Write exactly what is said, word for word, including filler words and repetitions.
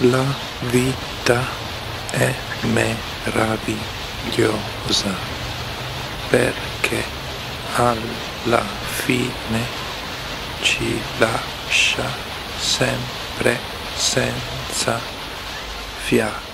La vita è meravigliosa perché alla fine ci lascia sempre senza fiato.